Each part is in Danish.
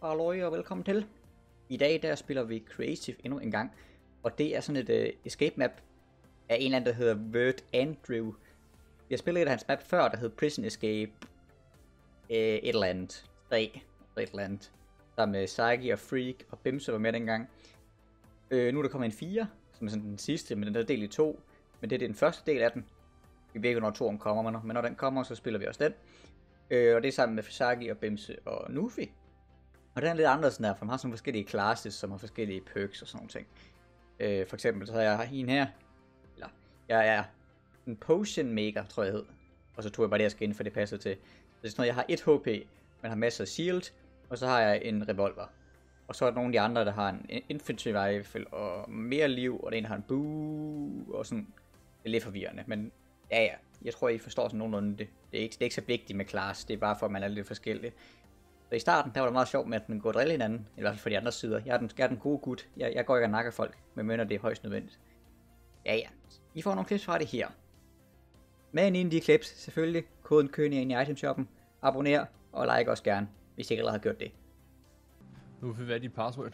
Halløj og velkommen til. I dag der spiller vi Creative endnu en gang. Og det er sådan et escape map af en eller anden, der hedder Vert Andrew. Vi har spillet et af hans map før, der hed Prison Escape. Et eller andet. 3 et eller andet. Der med Psyche og Freak og Bimse var med dengang. Nu er der kommet en 4, som er sådan den sidste, men den er delt i 2. Men det er den første del af den. Vi ved ikke, når 2'eren kommer, men når den kommer, så spiller vi også den. Og det er sammen med Psyche og Bimse og Nufi. Og den er lidt anderledes der, for man har sådan forskellige classes, som har forskellige perks og sådan nogle ting. For eksempel så har jeg en her. Eller, jeg er en potion maker, tror jeg hed. Og så tog jeg bare det her skin, for det passer til. Så det er sådan noget, jeg har 1 HP, men har masser af shield. Og så har jeg en revolver. Og så er der nogle af de andre, der har en infantry rifle og mere liv. Og den ene har en bow og sådan. Det er lidt forvirrende, men ja. Jeg tror, I forstår sådan nogenlunde det. Det er ikke så vigtigt med class, det er bare for, at man er lidt forskellig. Så i starten, der var det meget sjovt med, at man går og drille hinanden, i hvert fald for de andre sider. Jeg er den gode gut. Jeg går ikke og nakker folk, men mener det er højst nødvendigt. Ja. I får nogle clips fra det her. Men inden de clips, selvfølgelig, koden kønner ind i itemshoppen. Abonner og like også gerne, hvis I ikke allerede har gjort det. Nu vil vi være dit password.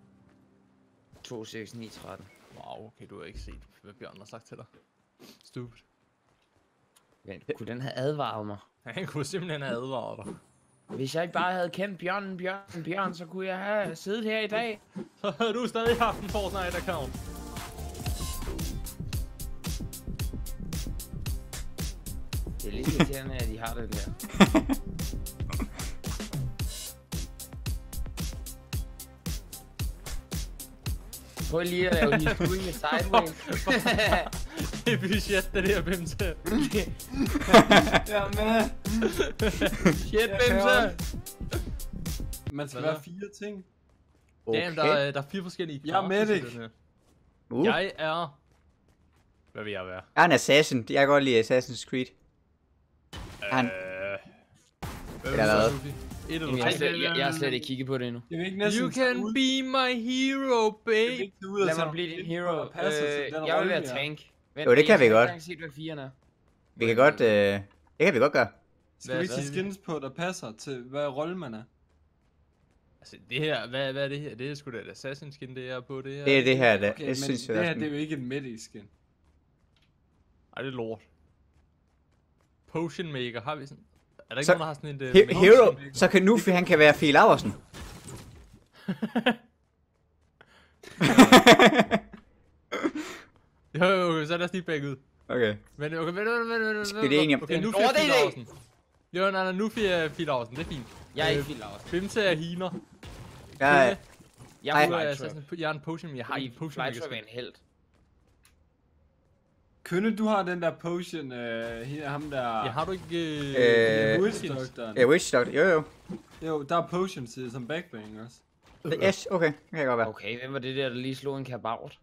26913. Wow, okay, du har ikke set, hvad Bjørn har sagt til dig. Stupid. Ja, kunne den have advaret mig? Han kunne simpelthen have advaret dig. Hvis jeg ikke bare havde kendt Bjørn, så kunne jeg have siddet her i dag. Så havde du stadig haft en Fortnite-account. Det er lidt irriterende, at de har det der. Prøv lige at lave lige screen med sideways. Det er budget, det der, Bimse. Ja, man. Shit, Bimse. Man skal være 4 ting. Okay. Damn, der er 4 forskellige Jeg er medic. Jeg er... Hvad vil jeg være? Jeg er en assassin. Jeg kan godt lide Assassin's Creed. Hvad Eller hvad? Et eller Jeg har slet ikke kigget på det endnu. Jeg vil ikke næsten You can be my hero, babe. Lad mig blive din hero. Jeg vil være tank. Jo, det kan vi godt. Jeg kan se, hvad 4'eren er. Vi kan godt, det kan vi godt gøre. Skal vi ikke tage skins på, der passer til, hvad rolle man er? Altså, det her, hvad er det her? Det er sgu da et assassin skin, det er på det her. Det er det her, det, Okay, det men synes jeg det også. her, det er jo ikke en medic skin. Ej, det er lort. Potion maker, har vi sådan... Er der ikke Så- nogen, der har sådan et... Hero, så kan Nufi, han kan være Fie Laversen. Jo, så er der også lige bagud. Okay. Men okay, vent. Skal vi det egentlig om- Okay, nu Nå, det er Fie det. Laursen. Jo, nej, nu Fie Laursen, det er fint. Jeg er ikke helt lavt. Bimse er healer. Jeg, Jeg Ej. er Du er flytrap. assassin, jeg er en potion, men jeg har Fordi ikke en potion maker flytrap er skin. en held. Kønne, du har den der potion, ham der... Ja, har du ikke... Witch-doktoren. ja, Witch Doctor, jo. Jo, der er potions i som backbang også. Yes, okay, det kan godt være. Okay, hvem var det der lige slog en kabaut?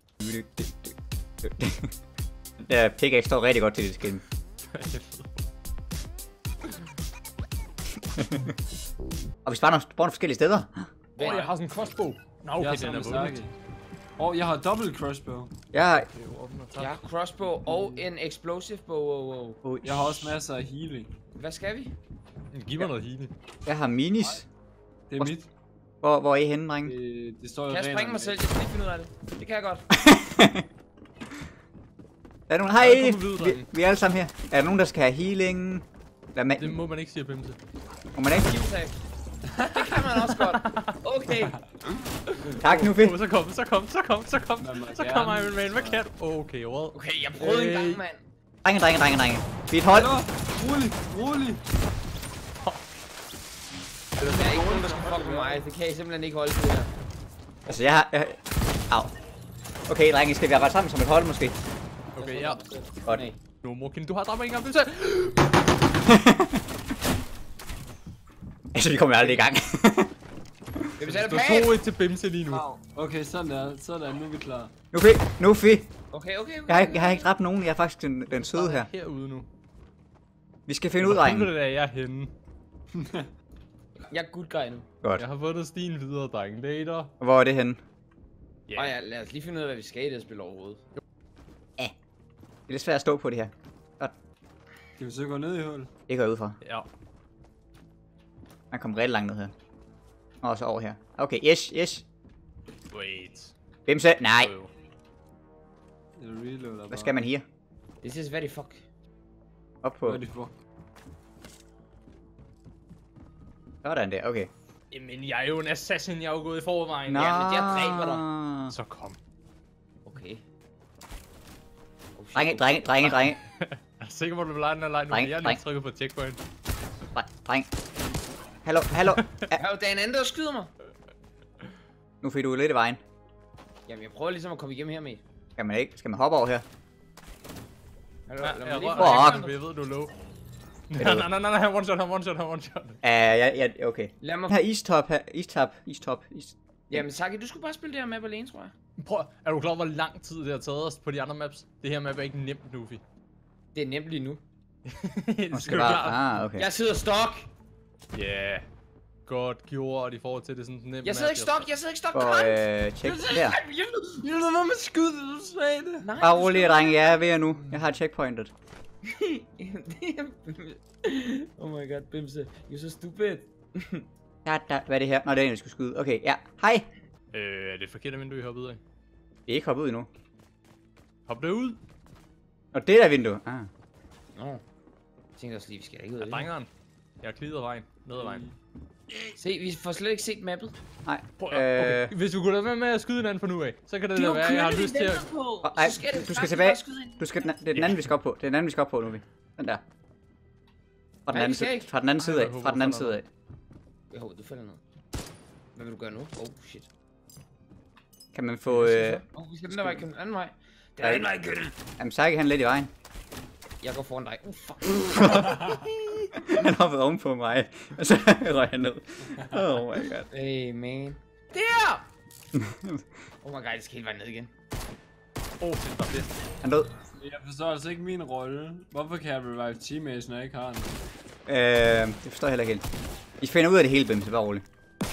Der pickaxe står rigtig godt til det skin. Og vi sparer nogle forskellige steder. Jeg har sådan en crossbow. Nå, okay, Jeg den er sammen med vundet. Og jeg har dobbelt crossbow. Jeg Jeg har crossbow og en explosive bow. Jeg har også masser af healing. Hvad skal vi? Giv mig noget healing. har minis. Det er mit. Hvor er I henne, drenge? Det står jo Kan jeg springe mig selv? Jeg skal lige finde ud af det. Det kan jeg godt. Er der nogen? Ja, Hej! kom videre, drenge. Vi er alle sammen her. Er der nogen, der skal have healing? Det må man ikke sige, Bimse. Må man ikke? Skivtag. Det kan man også godt. Okay. Tak, Nufi. Så kom. Så kommer Iron Man, hvad kan du? Okay, what? Okay, jeg prøvede en gang, mand. Drenge. Vi er et hold. Hallo? Rolig. Der er ikke nogen, der skal fuck med mig. Det kan jeg simpelthen ikke holde til her. Altså, jeg har... Au. Okay, drenge, skal vi arbejde sammen som et hold, måske? Okay, ja. Godt. Nej. Nu, Morkin, du har dræbt mig en gang, Bimse. Altså, vi kommer aldrig i gang. Skal vi sætte Du pæt? tog et til Bimse lige nu. Okay, sådan, nu er vi klar. Nufi. Okay. Jeg har ikke dræbt nogen. Jeg er faktisk den søde her. Herude nu. Vi skal finde ud, drenge. Hvor er jeg henne? Jeg er good guy nu. Godt. Jeg har fundet stien videre, drenge. Later. Hvor er det henne? Ja. Og ja, lad os lige finde ud af, hvad vi skal i det spil overhovedet. Det er lidt svært at stå på det her. Kan vi så gå ned i hul? Det går jeg ud fra. Ja. Man kommer rigtig langt ned her. Og så over her. Okay, yes. Wait. Bimse, nej. Jo. Jeg reloader bare. Hvad skal man her? This is very fuck. Op på. Hvad er det for? Sådan der, okay. Jamen, jeg er jo en assassin, jeg er jo gået i forvejen. Nå. Ja, men jeg dræber dig. Så kom. Okay. Oh, shit. Drenge. Jeg er sikker på, at du vil lege den her leg nu, men jeg er lige trykket på checkpoint. Dreng. Hallo. Hør, der er en anden, der skyder mig. Nu fik du lidt i vejen. Jamen, jeg prøver ligesom at komme igennem her med. Skal man ikke? Skal man hoppe over her? Hallo, Ja, lad mig jeg lige rører få- ikke, jeg ved, du er low. du- Nej, han one shot. Ja, okay. Lad mig... Her istop. Jamen, Saki, du skulle bare spille det her map alene, tror jeg. Prøv, er du klar over, hvor lang tid det har taget os på de andre maps? Det her map er ikke nemt, Nufi. Det er nemt lige nu. Det Måske skal bare... Okay. Jeg sidder stok. Ja. Godt gjort i forhold til det sådan nemt. Jeg sidder ikke stok, Og kom. tjek der. Jeg ved, hvor man skyder, du sagde det. Nej, Bare rolig, drenge. Jeg er ved jer nu. Jeg har checkpointet. Oh my god, Bimse. You're so stupid. Hvad er det her? Nå, det er en, jeg skulle skyde. Okay, ja. Hej. Er det et forkert vindue, I hoppede ud af? Vi er ikke hoppet ud endnu. Hop derud. Og det der vindue. Ah. Nå. Jeg tænkte også lige, vi skal ikke ud Ja, af det. drengeren. Jeg har klidet vejen. Ned ad vejen. Se, vi får slet ikke set mappet. Nej. Prøv, okay. Hvis du kunne lade være med at skyde hinanden fra nu af, så kan det da være, jeg har lyst til at... Nej, du skal tilbage. Du skal, det er den anden, vi skal op på. Det er den anden, vi skal op på nu, vi. Den der. Fra den Nej, anden vi skal side. ikke. Fra den anden side af. jeg håber, Fra den du anden falder side af. Jeg håber, du falder ned. Hvad vil du gøre nu? Oh, shit. Kan man få... Vi skal den der vej, Køben. Den anden vej. Den anden vej, Køben. Jamen, Saki han lidt i vejen. Jeg går foran dig. Fuck. Han hoppede ovenpå mig. Og så røg han ned. Oh my god. Hey, man. Der! Oh my god, jeg skal hele vejen ned igen. Stop det. Han død. Jeg forstår altså ikke min rolle. Hvorfor kan jeg revive teammates, når jeg ikke har den? Det forstår jeg heller ikke helt. I finder ud af det hele, Bim, så bare roligt.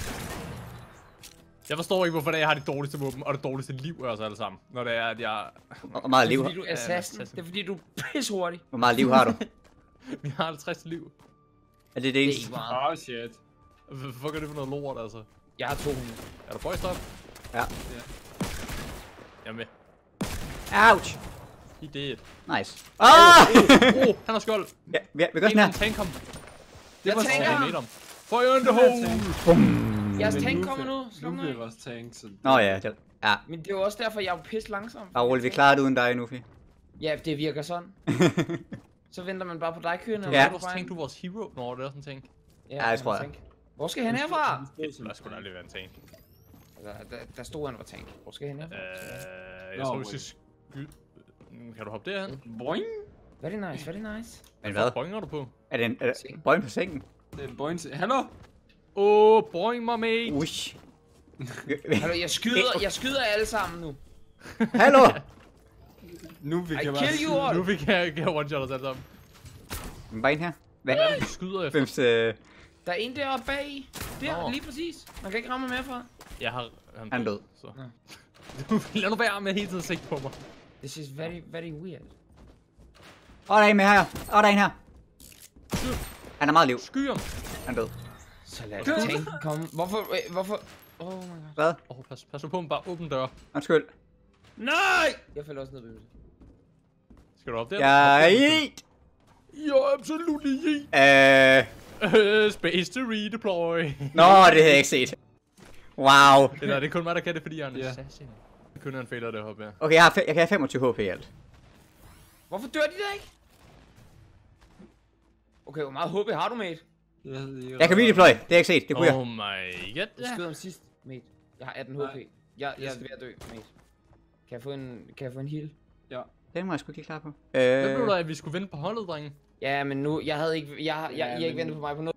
Jeg forstår ikke, hvorfor det er, jeg har det dårligste våben og det dårligste liv af os alle sammen. Når det er, at jeg... Hvor meget Det liv er har fordi, du er assassin. Det er fordi, du er pishurtig. Hvor meget liv har du? Vi har 50 liv. Er det det Det er eneste? ikke meget. Oh shit. Hvorfor gør det for noget lort, altså? Jeg har 200. Er du boys stop? Ja. Jeg er med. Ouch! He did. Nice. Ah! Han har skjold. Ja, vi gør sådan her. Tank ham. Jeg tænker ham. Ham. Fire in the hole. Jeres Men tank nu kommer fik- nu. Slå Nu mig. bliver vores tank, så... Nå ja, det, ja. Men det er jo også derfor, jeg er pisse langsom. Bare roligt, vi klarer det uden dig, Nufi. Ja, det virker sådan. Så venter man bare på dig, Køen. Ja. Tænk du vores hero? Nå, det er også en tank. Ja, det tror jeg. Tank. Hvor skal han herfra? Der skulle aldrig være en tank. Der stod han var tank. Hvor skal han herfra? Jeg tror, vi skal skyde... Kan du hoppe derhen? Boing! Very nice, very nice. Men hvad? Boinger du på? Er det en Seng. bøjen på sengen? Det er en boing. Hallo? Boing my mate! Ui. Hallo, jeg skyder alle sammen nu. Hallo! Nu fik I jeg bare... kill you all. Nu fik jeg one-shot os alle sammen. Bare ind her. Hvad? Hvad er det, du skyder efter? Bims, Der er en deroppe bag. Der, Nå. lige præcis. Man kan ikke ramme mig mere fra. Jeg har... Han er død. Så. Lad nu være med hele tiden at sigte på mig. This is very, very weird. der er en med her. Der er en her. Han har meget liv. Sky ham. Han er død. Så lad tanken komme. Hvorfor? Oh my god. Hvad? Pas nu på ham, bare åbn dør. Undskyld. Nej! Jeg falder også ned, Bimse. Skal du op der? Jeg er eat. You're absolutely Space to redeploy. Nå, det havde jeg ikke set. Wow. Det er kun mig, der kan det, fordi jeg er en Ja. assassin. Det kun er en fejler, der hopper her. Okay, jeg kan have 25 HP i alt. Hvorfor dør de der ikke? Okay, hvor meget HP har du, mate? Jeg kan redeploy. Det har jeg ikke set. Det kunne jeg. Oh my god. Du skød ham sidst, mate. Jeg har 18 HP. Jeg er ved at dø, mate. Kan jeg få en heal? Ja. Den var jeg sgu ikke lige klar på. Hvad blev der af, at vi skulle vente på holdet, drenge? Ja, men nu, jeg havde ikke, I har ikke ventet på mig på noget.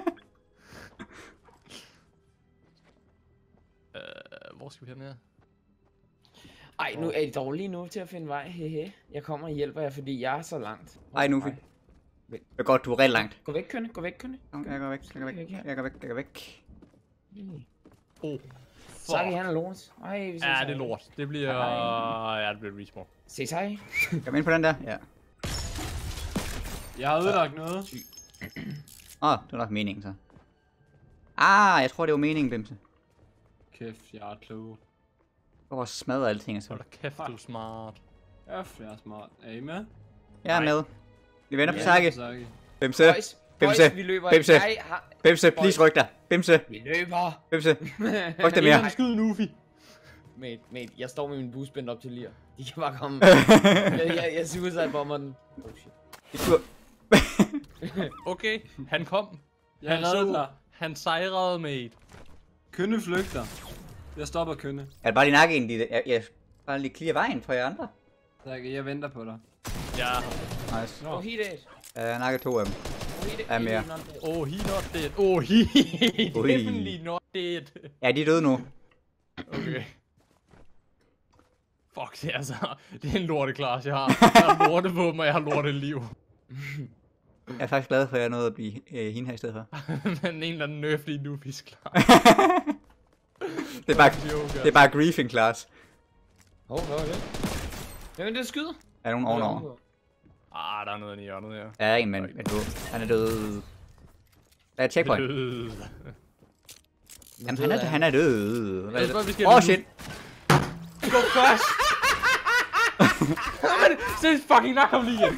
Hvor skal vi hen her? Ej, nu er I dårlige nu til at finde vej, hehe. Jeg kommer og hjælper jer, fordi jeg er så langt. Ej, nu fik. Det er godt, du er rigtig langt. Gå væk, Kønne, gå væk, Kønne. Jeg går væk, jeg går væk. Saki, han er lort. Ej, vi ses. Ja, det er lort. Det bliver... Ja, det bliver respawn. Se sig. Kom ind på den der. Ja. Jeg har ødelagt noget. Det var nok meningen så. Ah, jeg tror, det var meningen, Bimse. Kæft, jeg er klog. Jeg var smadret alting, altså. Hold da kæft, du er smart. Kæft, jeg er smart. Er I med? Jeg er Nej. med. Vi venter på Ja, Saki. Saki. Bimse. Boys, Bimse. vi løber. Bimse. Jeg har... Bimse, please ryk dig. Bimse. Vi løber. Bimse. Ryk dig mere. Skyd Nufi. Mate, jeg står med min bus spændt op til lir. De kan bare komme. jeg suicide-bomber den. Oh shit. Okay, han kom. Jeg redder dig. Han sejrede, mate. Kønne flygter. Jeg stopper Kønne. Er det bare lige nakke en, jeg bare lige clear vejen for jer andre? Saki, jeg venter på dig. Ja. Nice. Oh, he dead. Jeg nakker 2 af dem. Oh, he dead. Er mere. Oh, he not dead. Oh, he definitely not dead. Ja, de er døde nu. Okay. Fuck, det er altså... Det er en lorteklasse, jeg har. Jeg har lorte på mig, jeg har lorte liv. Jeg er faktisk glad for, at jeg nåede at blive hende her i stedet for. Men en eller anden nerfly Nufis klar. det er bare griefing class. Hvad var det? Jamen, det skyder. Er der nogen ovenover? Ah, der er noget i hjørnet her. Ja, en mand. Han er død. Der er et checkpoint. Jamen, han er død. Hvad er det? Åh, shit. Gå først! Så fucking nok ham lige igen.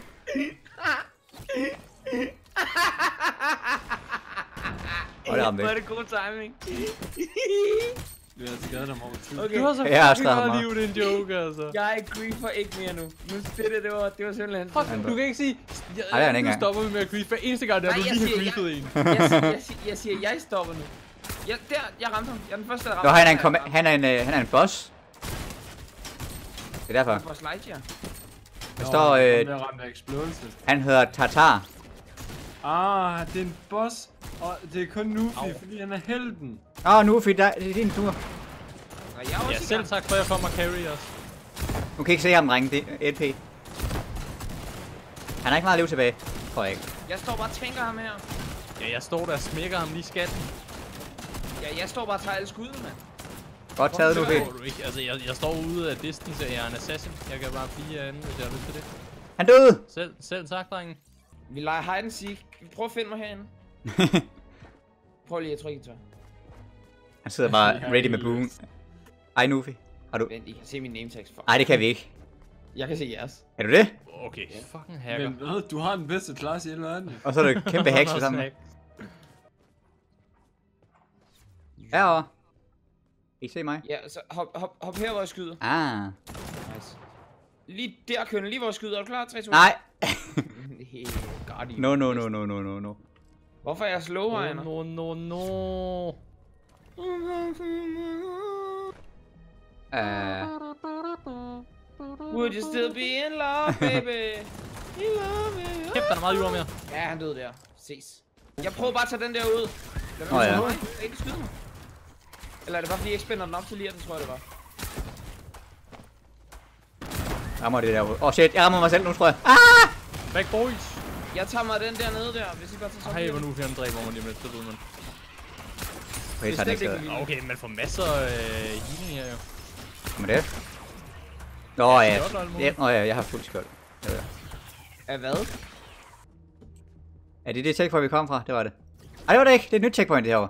Og det ramte Hvor er ikke. det god timing. Vi har skadet ham over tid. Okay. Du har så Jeg har fucking skrevet meget mig. liv, det er en joke, altså. Jeg griefer ikke mere nu. Nu det var simpelthen... Fuck, du kan ikke sige... Nej, det er han ikke Nu engang. stopper vi med at grief hver eneste gang, der Nej, du jeg lige har siger, griefet en. Jeg siger, jeg stopper nu. Jeg ramte ham. Jeg er den første, der Nå, ramte ham. han er en boss. Det er derfor. For slide, ja. Der står, Jeg ramte explosive. han hedder Tartar. Ah, det er en boss. Og det er kun Nufi, fordi han er helten. Nu fik det er din tur. Og jeg er Ja, også i selv gang. tak for, at jeg får mig carry os. Du kan ikke se ham, drenge. Det er LP. Han har ikke meget liv tilbage. Tror jeg ikke. Jeg står bare og tænker ham her. Ja, jeg står der og smækker ham lige i skatten. Ja, jeg står bare og tager alle skuddene, mand. Godt taget nu, Det Pete. får du ikke. Altså, jeg står ude af distance, og jeg er en assassin. Jeg kan bare blive herinde, hvis jeg har lyst til det. Han døde. Selv tak, drenge. Vi leger hide and seek. Prøv at finde mig herinde. Prøv lige at trykke i tør. Han sidder bare ready med buen. Ej, Nufi. Har du... Vent, I kan se min name tags. Fuck. Ej, det kan vi ikke. Jeg kan se jeres. Er du det? Okay, fucking hacker. Men hvad? Du har den bedste klasse i hele verden. jo. Og så er det kæmpe hacks sammen. Herovre. I se mig? Ja, så hop her, hvor jeg skyder. Ah. Nice. Lige der, Kønne. Lige hvor jeg skyder. Er du klar? 3, 2, Nej. Guardian. No. Hvorfor er jeg slow, Heiner? No. Would you still be in love, baby? In love, baby. Kæft, der er meget jord mere. Ja, han døde der. Ses. Jeg prøver bare at tage den der ud. Lad Nå, ja. mig ikke skyde mig. Eller er det bare fordi jeg ikke spænder den op til lige, den tror jeg det var. Rammer det der. Shit, jeg rammer mig selv nu, tror jeg. Back boys. Jeg tager mig den der nede der, hvis I bare tager sådan. Hey, hvor nu fjern dræber mig lige om lidt, så ved man. Okay, jeg tager den ikke Bestemt stadig. Okay, man får masser af healing her jo. Kommer det? Nå ja. skjold og alt muligt. Ja, nå ja, jeg har fuld skjold. Af hvad? Er det checkpoint, vi kom fra? Det var det. Ej, det var det ikke. Det er et nyt checkpoint, det herovre.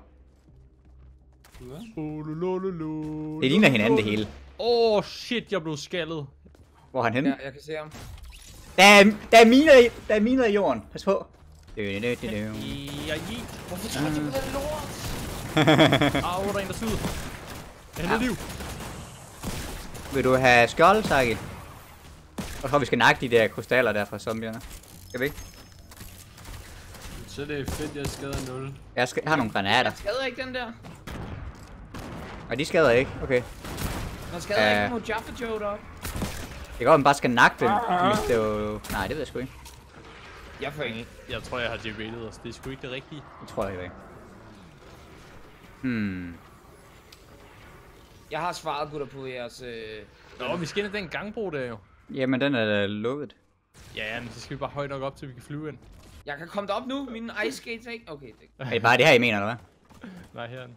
Det ligner hinanden, det hele. Shit, jeg blev skaldet. Hvor er han henne? Ja, jeg kan se ham. Der er miner i jorden. Pas på. Jeg Hvorfor tror jeg, det er lort? Au, der er en, der syder. Jeg henter liv. Vil du have skjold, Saki? Jeg tror, vi skal nakke de der krystaller der fra zombierne. Skal vi ikke? Så det er fedt, jeg skader 0. Jeg har nogle granater. Man skader ikke den der. Og de skader ikke. Okay. Man skader ikke mod Jaffa Joe deroppe. Det går, at man bare skal nakke dem. Det er jo... Nej, det ved jeg sgu ikke. Jeg får ikke. Jeg tror, jeg har derated os. Det er sgu ikke det rigtige. Det tror jeg ikke. Jeg har svaret, gutter, på jeres... Nå, vi skal ind i den gangbro der jo. Jamen, den er da lukket. Ja, men så skal vi bare højt nok op, til vi kan flyve ind. Jeg kan komme derop nu. Mine ice skates er ikke... Okay, det... Er det bare det her, I mener, eller hvad? Nej, herinde.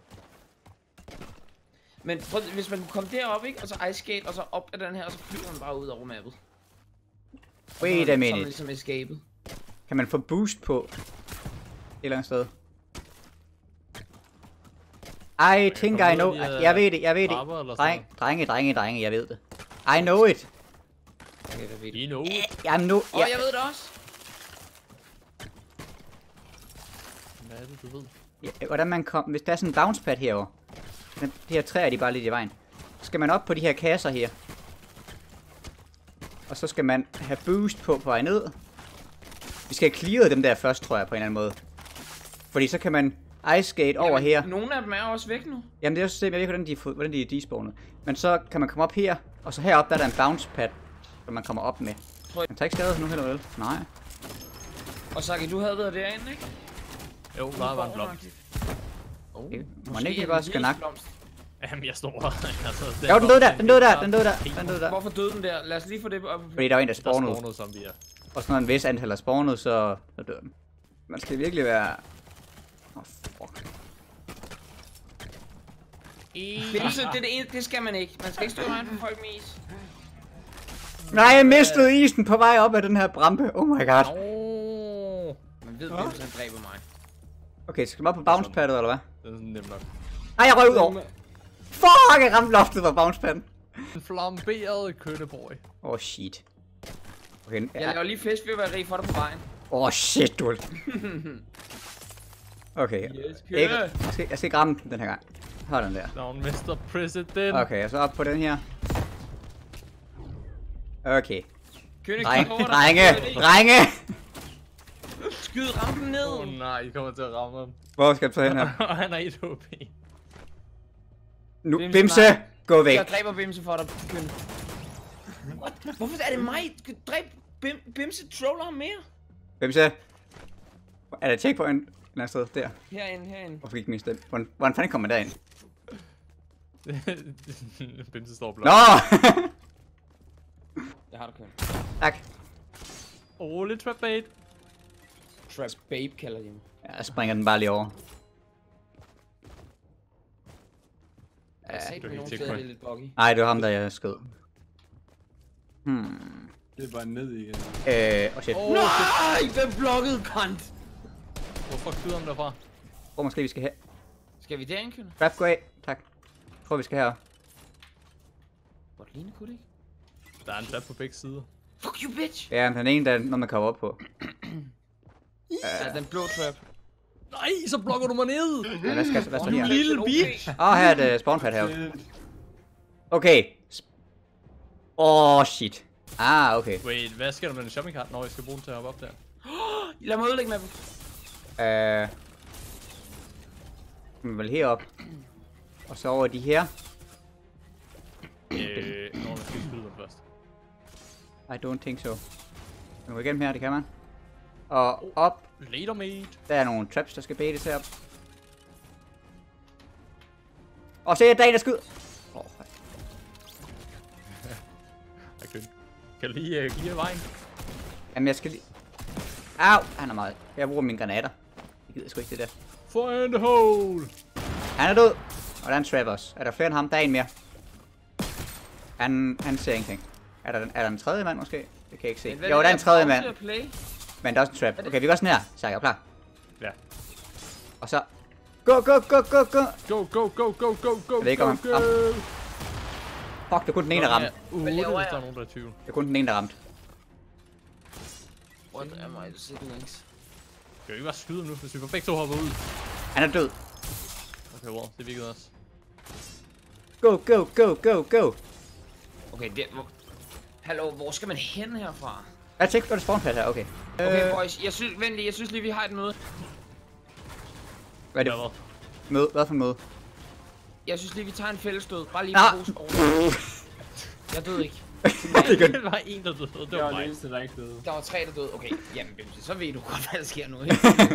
Men prøv, hvis man kunne komme derop, ikke? Og så ice skate, og så op af den her, og så flyver man bare ud over mappet. Wait a Så er man minute. ligesom escapet. Kan man få boost på et eller andet sted? I think I know. Jeg ved det, trapper eller sådan Drenge, jeg ved det. I know it. Okay, hvad ved du? You know it. Jamen nu... Jeg ved det også. Hvad er det, du ved? Hvordan man kommer... Hvis der er sådan en bounce pad herovre. De her træer, de er bare lidt i vejen. Så skal man op på de her kasser her. Og så skal man have boost på vej ned. Vi skal have clearet dem der først, tror jeg, på en eller anden måde. Fordi så kan man ice skate over her. Nogle af dem er også væk nu. Jamen det er også, jeg ved ikke, hvordan de er despawnet. Men så kan man komme op her, og så heroppe, der er der en bounce pad, som man kommer op med. Man tager ikke skade nu heller vel? Nej. Og Saki, du havde været derinde, ikke? Jo, der var en blomst. Man ikke bare skal nakke. Jamen, jeg står altså, Jo, den døde der. Hvorfor døde den der? Lad os lige få det op. Fordi der var en, der Der spawnede. spawnede, som vi er. Og så når en vis antal er spawnet, så dør den. Man skal virkelig være... fuck. Bimse, det er det ene, det skal man ikke. Man skal ikke stå i vejen for folk med is. Nej, jeg mistede isen på vej op ad den her brampe. Oh my god. Man ved, Bimse han dræber mig. Okay, skal man op på bounce paddet, eller hvad? Det er sådan nemt nok. Nej, jeg røg ud over. Fuck, jeg ramte loftet fra bounce padden. En flamberet køtteboy. Oh shit. Okay, Jeg laver lige fiskfyrværkeri for dig på vejen. oh shit, du. Okay. Yes, Ikke, jeg skal ikke ramme den her gang. Hold den der. Down, Mr. President. Okay, og så op på den her. Okay. Drenge! Skyd rampen ned. Nej, I kommer til at ramme ham. Hvor skal jeg så hen her? Han er 1 HP. Nu, Bimse, Bimse, nej. gå væk. Jeg dræber Bimse for dig, Køn. Hvorfor er det mig? Dræb Bimse troller ham mere. Bimse. Er der checkpoint et eller andet sted? Der. Herinde. Hvorfor gik min stemme? Hvordan fanden kommer man derind? Bimse står blot. Nå! Jeg har det, Køn. Tak. Rolig trap bait. Trap babe kalder de mig. Jeg springer den bare lige over. Jeg sagde det er på nogle helt steder, det er lidt buggy. Nej, det var ham, der jeg skød. Det er bare ned igen. Shit. Nej, hvem blokkede kant? Hvorfor skyder han derfra? Hvor måske vi skal have. Skal vi derind, Køn? Grab, gå af. Tak. Jeg tror, vi skal her. Hvor lignende kunne det ikke? Der er en trap på begge sider. Fuck you, bitch! Ja, den ene, der når man kommer op på. Ja, den blå trap. Nej, så blokker du mig ned! Ja, hvad står Du her? lille bitch! Her er et spawnpad heroppe. Okay. Shit. Okay. Wait, hvad skal der med den shopping cart, når jeg skal bruge den til at hoppe op der? Lad mig ødelægge med dem. Vel herop. Og så over de her. Nå, jeg skal skyde dem først. I don't think so. Kan man igennem her, det kan man. Og op. Later, mate. Der er nogle traps, der skal baites herop. Og se, der er en, der skyder. Kan du lige give vejen? Jamen, jeg skal lige... Au, han er meget. Jeg bruger mine granater. Jeg gider sgu ikke det der. Find the hole! Han er død. Og der er en trap også. Er der flere end ham? Der er en mere. Han ser ingenting. Er der en tredje mand måske? Det kan jeg ikke se. Jo, der er en tredje mand. Men der er også en trap. Okay, vi går sådan her. Så er jeg klar. Ja. Og så... Go! Go, go, go, go, go, Jeg ved ikke, om han ramte. Fuck, det er kun den ene, der ramte. Hvis der er nogen, der er i tvivl. Det er kun den ene, der ramte. What am I siblings? Kan vi ikke bare skyde ham nu, hvis vi får begge to hoppet ud? Han er død. Okay, well, det virkede også. Go, go, go, go, go. Okay, hallo, hvor skal man hen herfra? Jeg tænker på det spawnpad her, okay. Okay, boys, jeg synes lige, vi har et møde. Hvad er det? Møde? Hvad for møde? Jeg synes lige, vi tager en fællesstød. Bare lige Ah. på pose over. Jeg døde ikke. Det var en, der døde. Det Det var var mig. det eneste, der ikke døde. Der var 3, der døde. Okay, jamen, Bimse, så ved du godt, hvad der sker nu.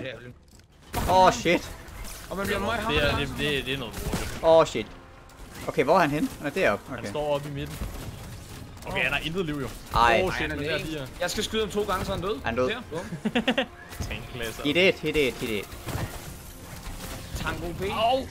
Shit. Og man bliver meget Det er noget lort. Shit. Okay, hvor er han henne? Han er deroppe. Han Okay. står oppe i midten. Okay, han har intet liv jo. Ej. Shit, men der er de her. Jeg skal skyde ham 2 gange, så han død. Han død. Der, bum. Tankklasser. Hit it. Tango B.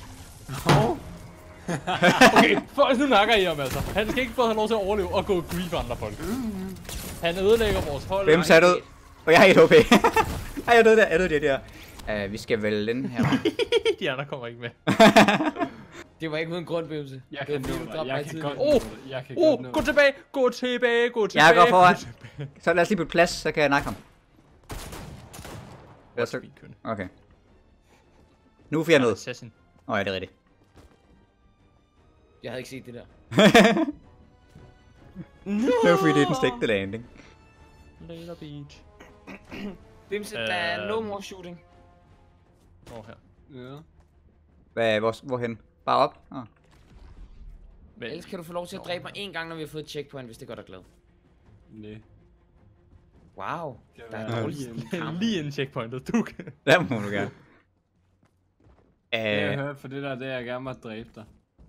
Okay, folk nu nakker I ham altså. Han skal ikke få have lov til at overleve og gå grief andre folk. Han ødelægger vores hold. Hvem er død? Og jeg har 1 HP. Jeg er død der. Vi skal vel den her. De andre kommer ikke med. Det var ikke uden grund, Bimse. Jeg kan nå dig. Jeg kan godt nå dig. Jeg kan godt nå Gå tilbage! Gå tilbage! Jeg går foran. Så lad os lige på plads, så kan jeg nakke ham. Okay. Nu får jeg noget. Assassin. Ja, det er rigtigt. Jeg havde ikke set det der. No free didn't stick the landing. Later beach. Bimse, der er no more shooting. Her. Ja. Hvorhen? Bare op? Men Ellers kan du få lov til at dræbe mig en gang, når vi har fået et checkpoint, hvis det gør dig glad. Nej. Wow. Det Der var er dårligt. lige inden checkpointet, du kan. Der må du gerne. Jeg har hørt for det der, jeg gerne må dræbe dig.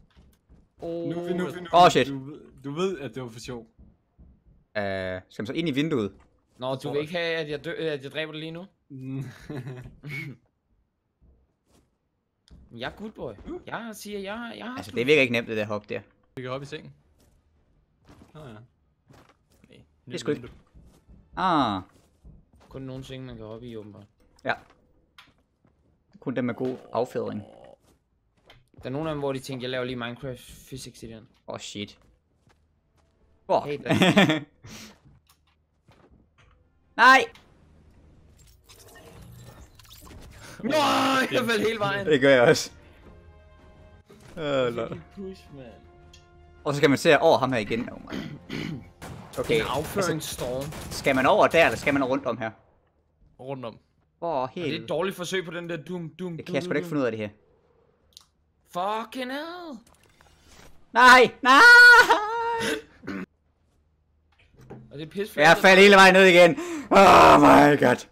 Nu. Åh, shit. Du ved, at det var for sjov. Skal man så ind i vinduet? Nå, du vil ikke have, at jeg dræber dig lige nu? Jeg er good boy. Jeg siger, jeg har... Altså, det virker ikke nemt, det der hop der. Vi kan hoppe i sengen. Ja. Nej. Det er sgu ikke. Kun nogle ting, man kan hoppe i, åbenbart. Ja. Kun dem med god affjedring. Der er nogle af dem, hvor de tænker, jeg laver lige Minecraft Physics i den. Shit. Hey, Nej! Nej, jeg faldt hele vejen. Det gør jeg også. Push, man. Og så skal man se over ham her igen. Okay. En afføringsstorm. Skal man over der, eller skal man rundt om her? Rundt om. Det er et dårligt forsøg på den der dum. Det kan jeg sgu da ikke finde ud af det her. Fucking hell. Nej! Og det er pisse. Jeg faldt hele vejen ned igen. Oh my god.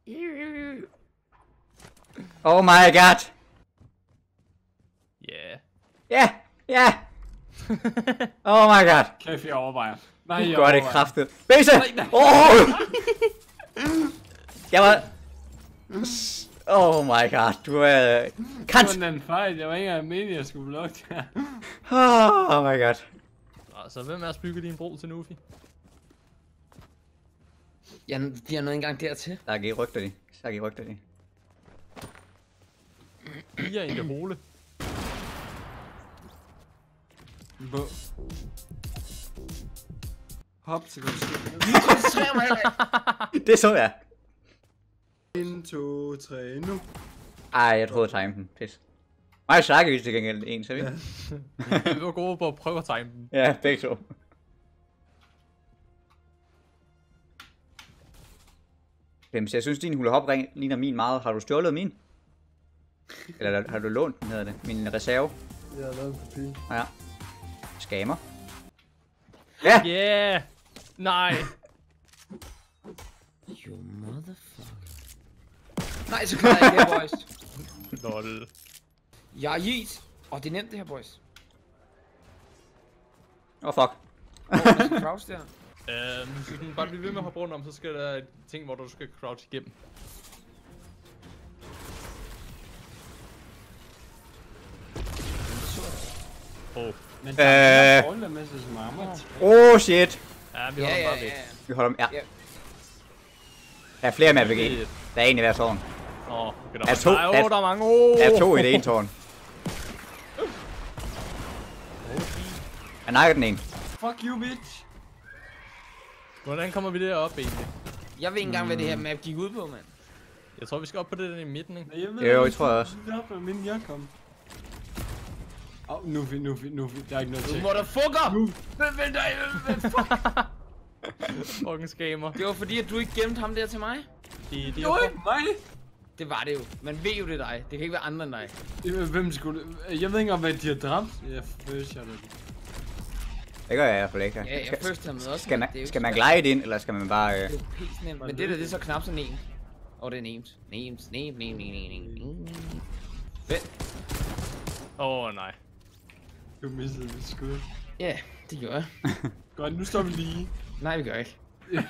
Oh my god. Ja. Oh my god. Kæft, jeg overvejer. Nej, Du jeg gør det overvejer. kraftigt. Base! Jeg var... Oh my god, du er... Kant! Det var en fejl. Jeg var ikke engang meningen, jeg skulle blokke der. Oh my god. Altså, hvem er at bygge din bro til Nufi? Ja, de har nået engang dertil. Der er rygter de. I er i det hole. Hop, så kan du ske. Det så jeg. 1, 2, 3, nu. Ej, jeg troede at time den. Pis. Mig og Sharky til gengæld en, så vi. Vi var gode på at prøve at time den. Ja, begge to. Så jeg synes, din hula hop ring ligner min meget. Har du stjålet min? Eller har du lånt den, hedder det? Min reserve? Jeg har lavet en kopi. Ja. Scammer. Ja! Yeah! Nej! You motherfucker. Nej, så klarer jeg ikke her, boys. Lol. Jeg er yeet. Det er nemt det her, boys. Fuck. Crouch der. Hvis du bare bliver ved med at hoppe rundt om, så skal der ting, hvor du skal crouch igennem. Men der er en masse smarmer. Shit. Ja, vi holder bare væk. Vi holder dem, ja. Der er flere med RPG. Der er en i hver tårn. Okay, Er to- der er mange. Der er 2 i det ene tårn. Jeg nakker den en. Fuck you, bitch. Hvordan kommer vi derop egentlig? Jeg ved ikke engang, hvad det her map gik ud på, mand. Jeg tror, vi skal op på det der i midten, ikke? Jo, jeg tror jeg også. Jeg kom. Nu. Der er ikke noget til. Motherfucker! Vent fuck? Fucking scammer. Det var fordi, at du ikke gemte ham der til mig. Det Det var ikke mig. Det var det jo. Man ved jo, det er dig. Det kan ikke være andre end dig. Hvem skulle det? Jeg ved ikke engang, hvad de har dræbt. Jeg føler det. Det gør jeg i hvert fald ikke. Ja, jeg først har med også. Skal man glide ind, eller skal man bare... Det er jo pisse nemt. Men det der, det er så knap så nemt. Det er nemt. Nemt. Fedt. Nej. Du missede mit skud. Ja, det gør jeg. Godt, nu står vi lige. Nej, vi gør ikke. Nej.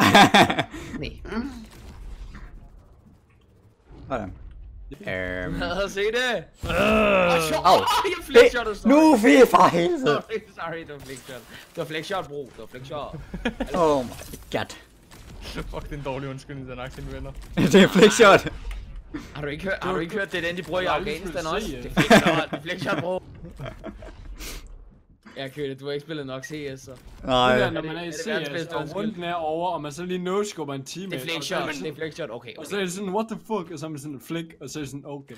Sådan. Lad os se det. Au. Jeg flickshottede, sorry. Nu fik for helvede. Sorry, det var flickshot. Det var flickshot, bro. Det var flickshot. Oh my god. Fuck, det er en dårlig undskyldning, den aktie, venner. Det er flickshot. Har du ikke hørt, det er den, de bruger i aldrig Afghanistan skulle også? se, Det er Flex Shot, bro. Ja, Køle, du har ikke spillet nok CS, så. Nej. Det der, når man er i Er det verdens CS, bedste og runden er over, og man så lige no-skubber en teammate. Det er Flex Shot, det er Flex Shot, okay. Og så er det sådan, what the fuck, og så er man sådan en flick, og så er det sådan, okay.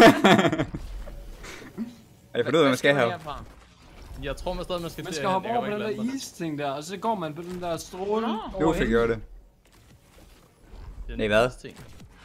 Jeg får ud, hvad man skal have. Jeg tror man stadig, man skal Man til skal at hoppe over på ikke den lande der is-ting der, og så går man på den der stråle. Jo, fik gjort det. der. Nej, hvad? Ting.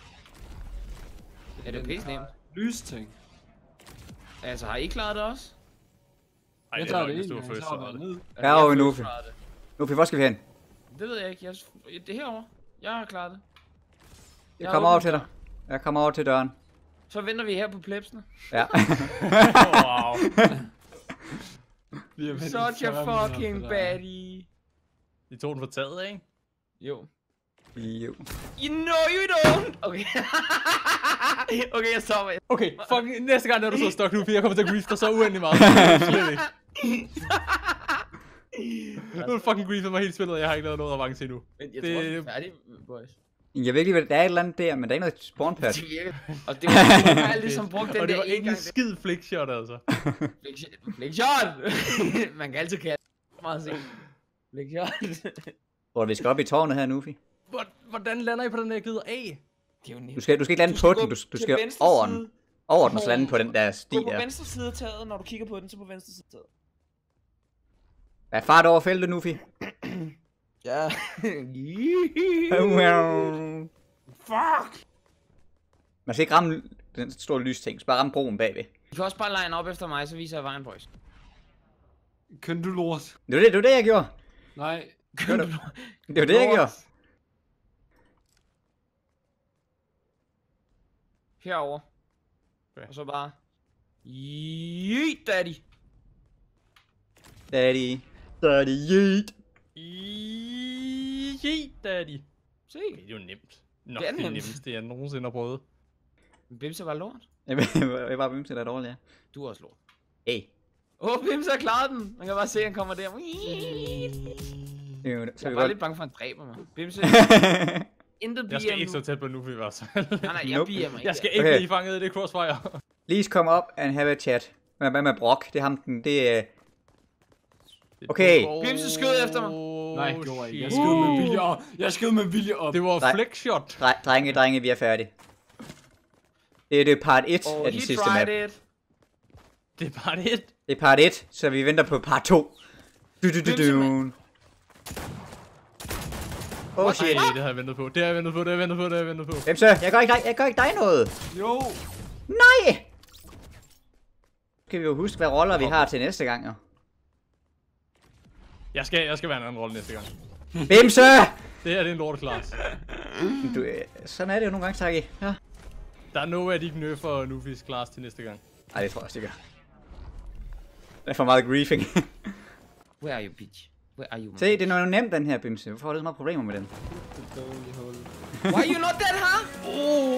Er det pisse nemt? Lys-ting. Altså, har I klaret det også? Ej, Jeg det tager er det nok, en hvis du gang, er så først, hopper så er jeg det. ned. Der er jo nu. first try det. Nu, hvor skal vi hen? Det ved jeg ikke. Det er herovre. Jeg har klaret det. Jeg kommer over til dig. Jeg kommer over til døren. Så venter vi her på plebsene. Ja. Wow. Vi er vendt i Such 40 a minutter fucking på der. baddie. De tog den for taget, ikke? Jo. Jo. You know you don't! Okay. Okay, jeg stopper. Okay, fuck, næste gang, når du så stok nu, for jeg kommer til at grief dig så uendelig meget. Slet ikke. Nu er fucking griefet mig helt spillet, og jeg har ikke lavet noget avanceret endnu. Jeg tror, vi er færdige, boys. Jeg ved ikke, hvad der er et eller andet der, men der er ikke noget spawnpad. Det virker. Og det var jeg ligesom brugt den Og det der var en ikke gang. en skid flickshot, altså. Flick shot! Man kan altid kalde det meget sent. Flick shot. Hvor vi skal op i tårnet her, Nufi. Hvordan lander I på den der gider A? Det er jo nemt. Du skal ikke lande på den, du skal over den. Over den og så lande på den der sti Gå på der. venstre side af taget, når du kigger på den, så på venstre side af taget. Hvad er fart over feltet, Nufi? Ja. Fuck! Man skal ikke ramme den store lysting, så bare ramme broen bagved. I kan også bare line op efter mig, så viser jeg vejen, boys. Køn du lort? Det var det, jeg gjorde. Nej. Det var det, jeg gjorde. Herover. Okay. Og så bare... Yeet, daddy. Daddy. Daddy, yeet. Daddy. Se. Det er jo nemt. Nok Det er det nemt. nemmeste, jeg nogensinde har prøvet. Bimse var lort. Jeg var bimse, der er dårligt, ja. Du er også lort. Hey. Bimse har klaret den. Man kan bare se, at han kommer der. Så Jeg vi er bare godt. lidt bange for, at han dræber mig. Bimse. Intet Jeg skal BM ikke så nu. tæt på nu, i hvert fald. Nej, jeg Nope. BM'er ikke. Jeg skal ikke Okay. blive fanget i det crossfire. Please come up and have a chat. Hvad med Brock? Det er ham, det er... Okay. Bimse skød efter mig. Nej, det gjorde jeg ikke. Jeg shit. skød med vilje op. Jeg skød med vilje op. Det var Nej. flickshot. Drenge, vi er færdige. Det er part 1 Oh, af den he sidste map. tried it. Det er bare det. Det er part 1, så vi venter på part 2. Oh shit. Ej, det har jeg ventet på. Det har jeg ventet på. Hvem så? Jeg gør ikke dig noget. Jo. Nej! Skal vi jo huske, hvad roller vi har til næste gang, jo. Jeg skal være en anden rolle næste gang. Bimse! Det her det er en lorteklasse. Sådan er det jo nogle gange, Taki. Ja. Der er noget af de ikke nerfer Nufis class til næste gang. Ej, det tror jeg også, det gør. Det er for meget griefing. Where are you, bitch? Where are you, man? Se, det er noget nemt, den her Bimse. Hvorfor har du så meget problemer med den? Why you not dead, huh?